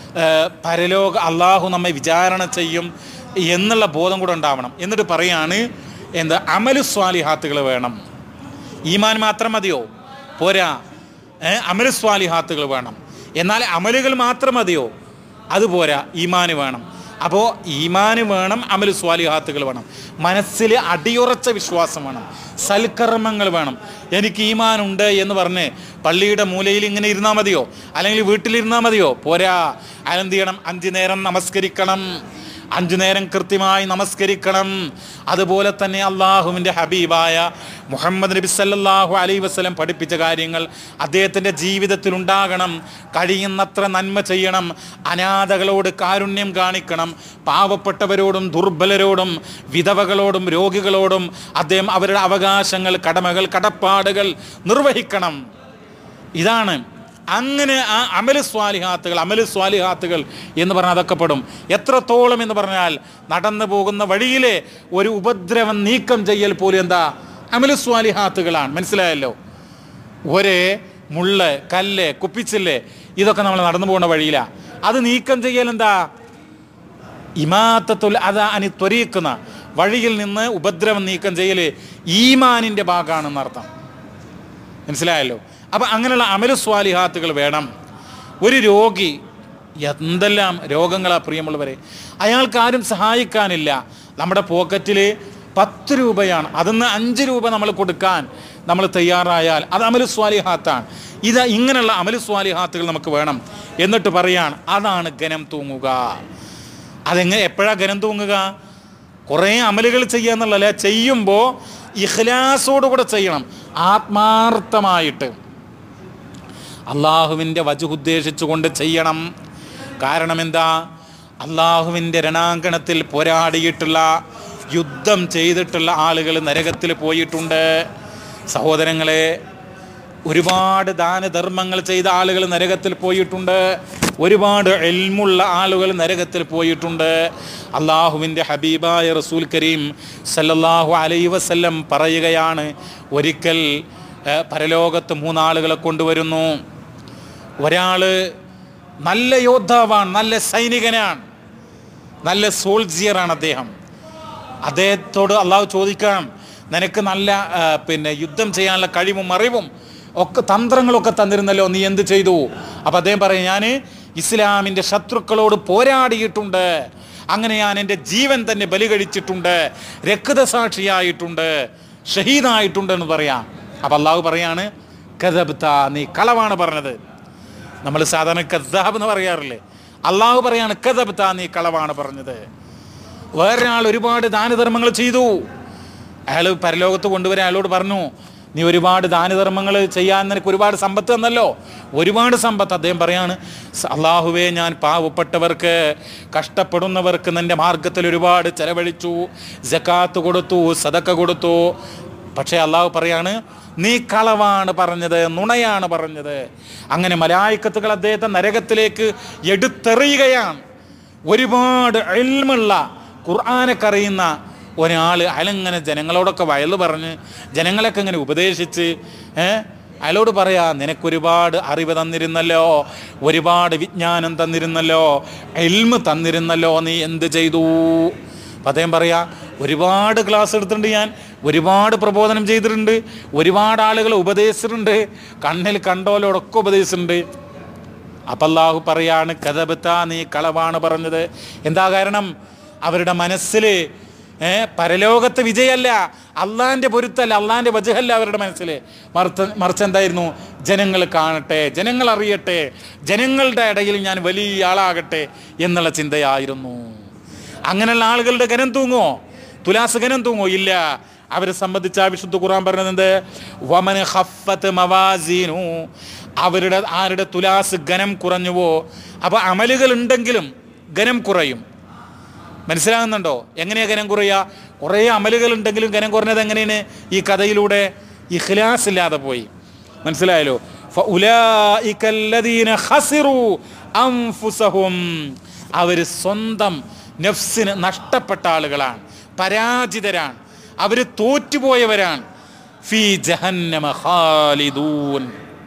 പരലോക അള്ളാഹു നമ്മെ വിചാരണ ചെയ്യും എന്നുള്ള ബോധം കൂടെ ഉണ്ടാവണം. എന്നിട്ട് പറയാണ് എന്താ? അമലു സ്വാലിഹാത്തുകൾ വേണം. ഈമാൻ മാത്രം മതിയോ? പോരാ, അമലു സ്വാലിഹാത്തുകൾ വേണം. എന്നാൽ അമലുകൾ മാത്രം മതിയോ? അതുപോരാ, ഈമാന് വേണം. അപ്പോൾ ഈമാന് വേണം, അമലു സ്വാലിഹാത്തുകൾ വേണം. മനസ്സിൽ അടിയുറച്ച വിശ്വാസം വേണം, സൽക്കർമ്മങ്ങൾ വേണം. എനിക്ക് ഈമാനുണ്ട് എന്ന് പറഞ്ഞ് പള്ളിയുടെ മൂലയിൽ ഇങ്ങനെ ഇരുന്നാൽ മതിയോ? അല്ലെങ്കിൽ വീട്ടിലിരുന്നാൽ മതിയോ? പോരാ. അതെന്ത് ചെയ്യണം? 5 നേരം നമസ്കരിക്കണം, 5 നേരം കൃത്യമായി നമസ്കരിക്കണം. അതുപോലെ തന്നെ അള്ളാഹുവിൻ്റെ ഹബീബായ മുഹമ്മദ് നബി സല്ലല്ലാഹു അലൈഹി വസല്ലം പഠിപ്പിച്ച കാര്യങ്ങൾ അദ്ദേഹത്തിൻ്റെ ജീവിതത്തിൽ ഉണ്ടാകണം. കഴിയുന്നത്ര നന്മ ചെയ്യണം, അനാഥകളോട് കാരുണ്യം കാണിക്കണം, പാവപ്പെട്ടവരോടും ദുർബലരോടും വിധവകളോടും രോഗികളോടും അദ്ദേഹം അവരുടെ അവകാശങ്ങൾ, കടമകൾ, കടപ്പാടുകൾ നിർവഹിക്കണം. ഇതാണ്. അങ്ങനെ ആ അമലു സ്വാലിഹാത്തുകൾ എന്ന് പറഞ്ഞാൽ അതൊക്കെ പെടും. എത്രത്തോളം എന്ന് പറഞ്ഞാൽ നടന്നു പോകുന്ന വഴിയിലെ ഒരു ഉപദ്രവം നീക്കം ചെയ്യൽ പോലും എന്താ? അമലു സ്വാലിഹാത്തുകളാണ്. മനസ്സിലായല്ലോ? ഒരേ മുള്ള്, കല്ല്, കുപ്പിച്ചില്ല്, ഇതൊക്കെ നമ്മൾ നടന്നു പോകുന്ന വഴിയിലാണ്. അത് നീക്കം ചെയ്യൽ എന്താ? ഇമാത്തത്തുൽ അദാ അനി ത്വരീഖ്ന, വഴിയിൽ നിന്ന് ഉപദ്രവം നീക്കം ചെയ്യൽ ഈമാനിൻ്റെ ഭാഗമാണെന്ന് അർത്ഥം. മനസ്സിലായല്ലോ? അപ്പം അങ്ങനെയുള്ള അമലു സ്വാലിഹാത്തുകൾ വേണം. ഒരു രോഗി, എന്തെല്ലാം രോഗങ്ങളാ പ്രിയമുള്ളവരെ, അയാൾക്ക് ആരും സഹായിക്കാനില്ല. നമ്മുടെ പോക്കറ്റിൽ 10 രൂപയാണ്, അതിന്ന് 5 രൂപ നമ്മൾ കൊടുക്കാൻ നമ്മൾ തയ്യാറായാൽ അത് അമലു സ്വാലിഹാത്താണ്. ഇങ്ങനെയുള്ള അമലു സ്വാലിഹാത്തുകൾ നമുക്ക് വേണം. എന്നിട്ട് പറയാണ്, അതാണ് ഗനം തൂങ്ങുക. എപ്പോഴാണ് ഗനം തൂങ്ങുക? കുറേ അമലുകൾ ചെയ്യുക എന്നുള്ളതല്ല, ചെയ്യുമ്പോൾ ഇഖ്ലാസോടുകൂടെ ചെയ്യണം, ആത്മാർത്ഥമായിട്ട് അള്ളാഹുവിൻ്റെ വജ്ഹ് ഉദ്ദേശിച്ചുകൊണ്ട് ചെയ്യണം. കാരണം എന്താ? അള്ളാഹുവിൻ്റെ രണാങ്കണത്തിൽ പോരാടിയിട്ടുള്ള, യുദ്ധം ചെയ്തിട്ടുള്ള ആളുകൾ നരകത്തിൽ പോയിട്ടുണ്ട്. സഹോദരങ്ങളെ, ഒരുപാട് ദാനധർമ്മങ്ങൾ ചെയ്ത ആളുകൾ നരകത്തിൽ പോയിട്ടുണ്ട്. ഒരുപാട് ഇൽമുള്ള ആളുകൾ നരകത്തിൽ പോയിട്ടുണ്ട്. അള്ളാഹുവിൻ്റെ ഹബീബായ റസൂൽ കരീം സല്ലല്ലാഹു അലൈഹി വസല്ലം പറയുകയാണ്, ഒരിക്കൽ പരലോകത്ത് 3 ആളുകളെ കൊണ്ടുവരുന്നു. ഒരാൾ നല്ല യോദ്ധാവാണ്, നല്ല സൈനികനാണ്, നല്ല സോൾജിയറാണ് അദ്ദേഹം. അദ്ദേഹത്തോട് അള്ളാഹു ചോദിക്കണം, നിനക്ക് നല്ല യുദ്ധം ചെയ്യാനുള്ള കഴിവും അറിവും ഒക്കെ തന്ത്രങ്ങളൊക്കെ തന്നിരുന്നല്ലോ, നീ എന്ത് ചെയ്തു? അപ്പം അദ്ദേഹം പറയും, ഞാൻ ഇസ്ലാമിൻ്റെ ശത്രുക്കളോട് പോരാടിയിട്ടുണ്ട്, അങ്ങനെ ഞാൻ എൻ്റെ ജീവൻ തന്നെ ബലി കഴിച്ചിട്ടുണ്ട്, രക്തസാക്ഷിയായിട്ടുണ്ട്, ഷഹീദായിട്ടുണ്ട് എന്ന് പറയാം. അപ്പം അള്ളാഹു പറയാണ്, കദബ്ത, നീ കളവാണ് പറഞ്ഞത്. നമ്മൾ സാധാരണ കദ്ദാബ് എന്ന് പറയാറില്ലേ? അള്ളാഹു പറയാണ്, കദബ്ത, നീ കളവാണ് പറഞ്ഞത്. വേറൊരാൾ ഒരുപാട് ദാനധർമ്മങ്ങൾ ചെയ്തു. അയാൾ പരലോകത്ത് കൊണ്ടുവരാൻ അയാളോട് പറഞ്ഞു, നീ ഒരുപാട് ദാനധർമ്മങ്ങൾ ചെയ്യാൻ നിനക്ക് ഒരുപാട് സമ്പത്ത് തന്നല്ലോ, ഒരുപാട് സമ്പത്ത്. അദ്ദേഹം പറയാണ്, അള്ളാഹുവേ, ഞാൻ പാവപ്പെട്ടവർക്ക്, കഷ്ടപ്പെടുന്നവർക്ക് നിൻ്റെ മാർഗത്തിൽ ഒരുപാട് ചെലവഴിച്ചു, സകാത്ത് കൊടുത്തു, സദക്ക കൊടുത്തു. പക്ഷേ അള്ളാഹു പറയാണ്, നീ കളവാണ് പറഞ്ഞത്, നുണയാണ് പറഞ്ഞത്. അങ്ങനെ മലായിക്കത്തുകൾ അദ്ദേഹത്തെ നരകത്തിലേക്ക് എടുത്തെറിയുകയാണ്. ഒരുപാട് ഇൽമുള്ള, ഖുർആനൊക്കെ അറിയുന്ന ഒരാൾ അയാളിങ്ങനെ ജനങ്ങളോടൊക്കെ വയല് പറഞ്ഞ് ജനങ്ങളൊക്കെ ഇങ്ങനെ ഉപദേശിച്ച് അയാളോട് പറയാ, നിനക്കൊരുപാട് അറിവ് തന്നിരുന്നല്ലോ, ഒരുപാട് വിജ്ഞാനം തന്നിരുന്നല്ലോ, ഇൽമ് തന്നിരുന്നല്ലോ, നീ എന്ത് ചെയ്തു? അപ്പം അദ്ദേഹം പറയാ, ഒരുപാട് ക്ലാസ് എടുത്തിട്ടുണ്ട്, ഞാൻ ഒരുപാട് പ്രബോധനം ചെയ്തിട്ടുണ്ട്, ഒരുപാട് ആളുകളെ ഉപദേശിച്ചിട്ടുണ്ട്, കണ്ണിൽ കണ്ടോലോടൊക്കെ ഉപദേശിച്ചിട്ടുണ്ട്. അപ്പം അല്ലാഹു പറയാണ്, കദബ്ത, നീ കളവാണ് പറഞ്ഞത്. എന്താ കാരണം? അവരുടെ മനസ്സിൽ പരലോകത്തെ വിജയമല്ല, അള്ളാന്റെ പൊരുത്തല്ല, അള്ളാന്റെ വജഹല്ല അവരുടെ മനസ്സിൽ. മറിച്ച് എന്തായിരുന്നു? ജനങ്ങൾ കാണട്ടെ, ജനങ്ങൾ അറിയട്ടെ, ജനങ്ങളുടെ ഇടയിൽ ഞാൻ വലിയ ആളാകട്ടെ എന്നുള്ള ചിന്തയായിരുന്നു. അങ്ങനെയുള്ള ആളുകളുടെ ഗനം തൂങ്ങോ? തുലാസ് ഗനം തൂങ്ങോ? ഇല്ല. അവരെ സംബന്ധിച്ച് ആ വിശുദ്ധ ഖുർആൻ പറഞ്ഞത് വമൻ ഖഫ്ഫത് മവാസീനു, അവരുടെ ആരുടെ തുലാസ് ഗനം കുറഞ്ഞുവോ. അപ്പോൾ അമലുകൾ ഉണ്ടെങ്കിലും ഗനം കുറയും. മനസ്സിലാകുന്നുണ്ടോ? എങ്ങനെയാ ഗനം കുറയുക? കുറേ അമലുകൾ ഉണ്ടെങ്കിലും ഗനം കുറഞ്ഞത് എങ്ങനെയാണ്? ഈ കഥയിലൂടെ ഇഖ്ലാസ് ഇല്ലാതെ പോയി. മനസ്സിലായല്ലോ? ഫഉലൈക അല്ലദീന ഖസിറു അൻഫുസഹും, അവർ സ്വന്തം നഫ്സിന് നഷ്ടപ്പെട്ട ആളുകളാണ്, പരാജിതരാണ്, അവർ തോറ്റുപോയവരാണ്. ഫീ ജഹന്നമ ഖാലിദൂൻ,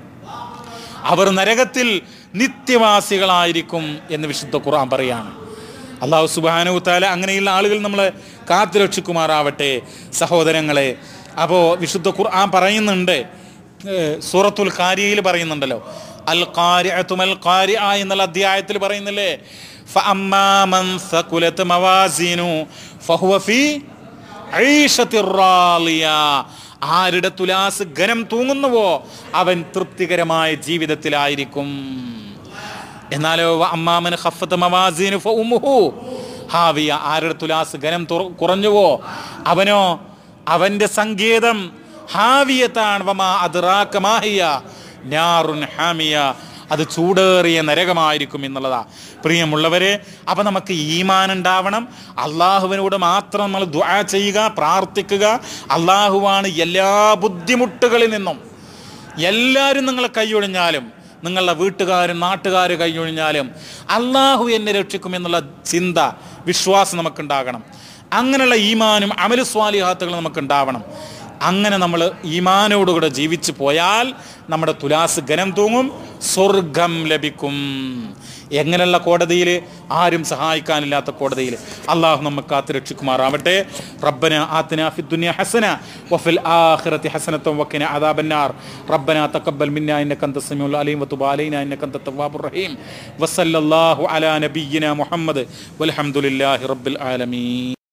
അവർ നരകത്തിൽ നിത്യവാസികളായിരിക്കും എന്ന് വിശുദ്ധ ഖുർആൻ പറയാണ്. അല്ലാഹു സുബ്ഹാനഹു തആല അങ്ങനെയുള്ള ആളുകൾ നമ്മളെ കാത്തുരക്ഷിക്കുമാറാവട്ടെ സഹോദരങ്ങളെ. അപ്പോൾ വിശുദ്ധ ഖുർആൻ പറയുന്നുണ്ട്, സൂറത്തുൽ ഖാരിയയിൽ പറയുന്നുണ്ടല്ലോ, അൽ ഖാരിഅതു മൽ ഖാരിഅ എന്നുള്ള അധ്യായത്തിൽ പറയുന്നില്ലേ, ഫഅമ്മാ മൻ സഖുലത് മവാസീനു ഫഹുവ ഫീ ഐശത്തിർ റാളിയ, ആരുടെ തുലാസ് ഘനം തൂങ്ങുന്നുവോ അവൻ തൃപ്തികരമായ ജീവിതത്തിലായിരിക്കും. എന്നാലോ അമ്മാമൻ ഖഫ്ഫത് മവാസീനു ഫഉമ്മുഹു ഹാവിയ, ആരുടെ തുലാസ് ഘനം കുറഞ്ഞുവോ അവനോ, അവന്റെ സങ്കേതം ഹാവിയത്താണ്. വമാ അദ്റാക മാഹിയ നാറുൻ ഹാമിയ, അത് ചൂടേറിയ നരകമായിരിക്കും എന്നുള്ളതാ. പ്രിയമുള്ളവരെ, അപ്പം നമുക്ക് ഈമാൻ ഉണ്ടാവണം. അള്ളാഹുവിനോട് മാത്രം നമ്മൾ ദുആ ചെയ്യുക, പ്രാർത്ഥിക്കുക. അള്ളാഹുവാണ് എല്ലാ ബുദ്ധിമുട്ടുകളിൽ നിന്നും. എല്ലാവരും നിങ്ങളെ കൈയൊഴിഞ്ഞാലും, നിങ്ങളുടെ വീട്ടുകാരും നാട്ടുകാരും കൈയൊഴിഞ്ഞാലും അള്ളാഹു എന്നെ രക്ഷിക്കുമെന്നുള്ള ചിന്ത, വിശ്വാസം നമുക്കുണ്ടാകണം. അങ്ങനെയുള്ള ഈമാനും അമലു സ്വാലിഹാത്തുകളും നമുക്കുണ്ടാവണം. അങ്ങനെ നമ്മൾ ഈമാനോടുകൂടെ ജീവിച്ചു പോയാൽ നമ്മുടെ തുലാസ് ഘനം തൂങ്ങും, സ്വർഗം ലഭിക്കും. എങ്ങനെയുള്ള കോടതിയിൽ? ആരും സഹായിക്കാനില്ലാത്ത കോടതിയിൽ. അള്ളാഹു നമുക്ക് കാത്ത് രക്ഷിക്കുമാറാവട്ടെ. റബ്ബന ആതിനാ ഫിദ്ദുനിയ ഹസന വഫിൽ ആഖിറതി ഹസനത വഖിന അദാബന്നാർ. റബ്ബന തഖബ്ബൽ മിന്നാ ഇന്നക അൻതസ് സമീഉൽ അലീം വതുബ് അലൈനാ ഇന്നക അൻതത് തവ്വാബുർ റഹീം. വസല്ലല്ലാഹു അലാ നബിയ്യിനാ മുഹമ്മദ് വൽഹംദുലില്ലാഹി റബ്ബിൽ ആലമീൻ.